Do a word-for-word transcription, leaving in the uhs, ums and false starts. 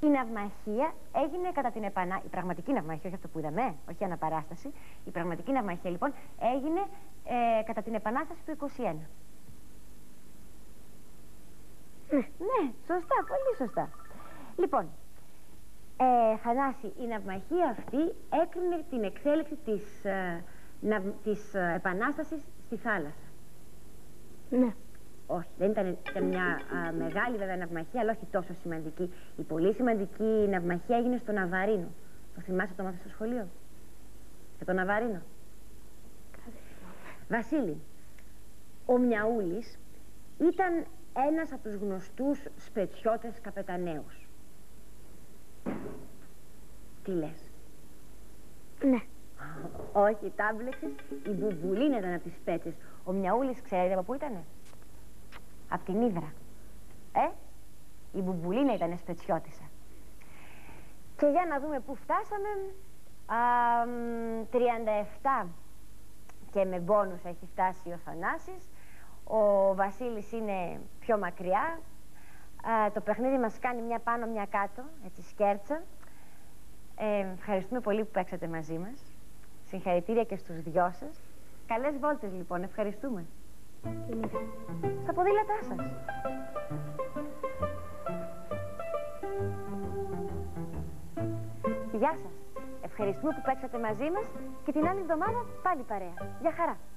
Η ναυμαχία έγινε κατά την επανάσταση. Η πραγματική ναυμαχία, όχι αυτό που είδαμε, όχι αναπαράσταση. Η πραγματική ναυμαχία λοιπόν έγινε ε, κατά την επανάσταση του είκοσι ένα. Ναι. Ναι, σωστά, πολύ σωστά. Λοιπόν, ε, Θανάση, η ναυμαχία αυτή έκρινε την εξέλιξη της, ε, να, της ε, επανάστασης στη θάλασσα. Ναι. Όχι, δεν ήταν, ήταν μια α, μεγάλη βέβαια ναυμαχία, αλλά όχι τόσο σημαντική. Η πολύ σημαντική ναυμαχία έγινε στο Ναβαρίνο. Το θυμάσαι, το μάθες στο σχολείο? Για το Ναβαρίνο. Βασίλη, ο Μιαούλης ήταν ένας από τους γνωστούς σπετσιώτες καπεταναίους. Τι λες? Ναι. Όχι, τα μπλεξες. Η Μπουμπουλίνα ήταν από τις σπέτσες. Ο Μιαούλης, ξέρετε από πού ήτανε? Απ' την Ύδρα. Ε, η Μπουμπουλίνα ήταν σπετσιώτισσα. Και για να δούμε πού φτάσαμε. Α, τριάντα επτά και με μπόνους έχει φτάσει ο Θανάσης. Ο Βασίλης είναι πιο μακριά. Α, το παιχνίδι μας κάνει μια πάνω μια κάτω, έτσι σκέρτσα. Ε, ευχαριστούμε πολύ που παίξατε μαζί μας. Συγχαρητήρια και στους δυο σας. Καλές βόλτες λοιπόν, ευχαριστούμε. Στα ποδήλατά σας. Γεια σας. Ευχαριστούμε που παίξατε μαζί μας και την άλλη εβδομάδα πάλι παρέα. Γεια χαρά.